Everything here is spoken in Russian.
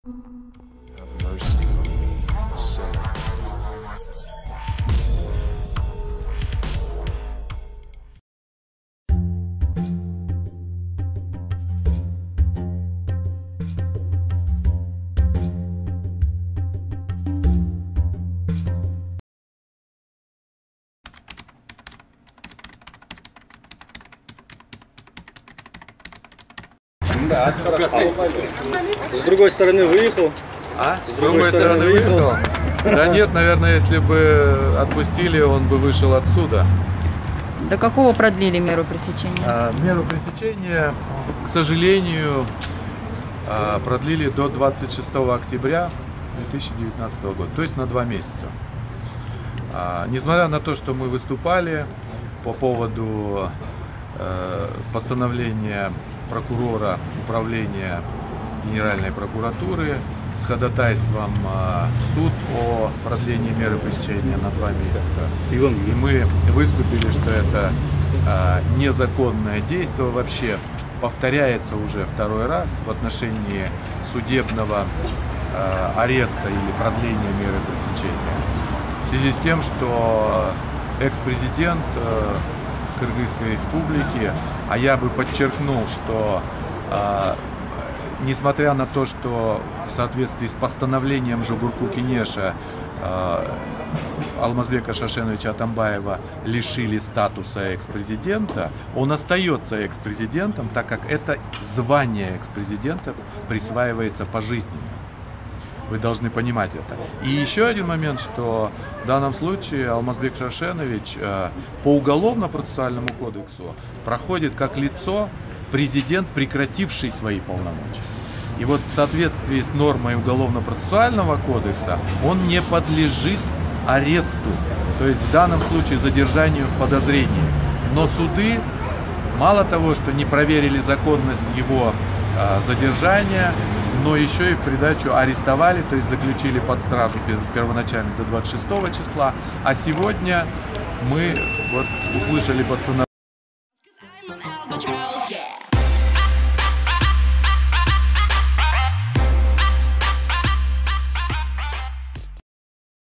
С другой стороны выехал. А? С другой стороны выехал? Да нет, наверное, если бы отпустили, он бы вышел отсюда. До какого продлили меру пресечения? Меру пресечения, к сожалению, продлили до 26 октября 2019 года, то есть на 2 месяца. Несмотря на то, что мы выступали по поводу постановления прокурора управления Генеральной прокуратуры с ходатайством в суд о продлении меры пресечения на 2 месяца. И мы выступили, что это незаконное действие вообще повторяется уже 2-й раз в отношении судебного ареста или продления меры пресечения. В связи с тем, что экс-президент Кыргызской республики, а я бы подчеркнул, что несмотря на то, что в соответствии с постановлением Жогурку Кенеша Алмазбека Шашеновича Атамбаева лишили статуса экс-президента, он остается экс-президентом, так как это звание экс-президента присваивается пожизненно. Вы должны понимать это. И еще один момент, что в данном случае Алмазбек Шашенович по Уголовно-процессуальному кодексу проходит как лицо, президент, прекративший свои полномочия. И вот в соответствии с нормой Уголовно-процессуального кодекса он не подлежит аресту, то есть в данном случае задержанию в подозрении. Но суды, мало того, что не проверили законность его задержания, но еще и в придачу арестовали, то есть заключили под стражу первоначально до 26 числа, а сегодня мы вот услышали постановление.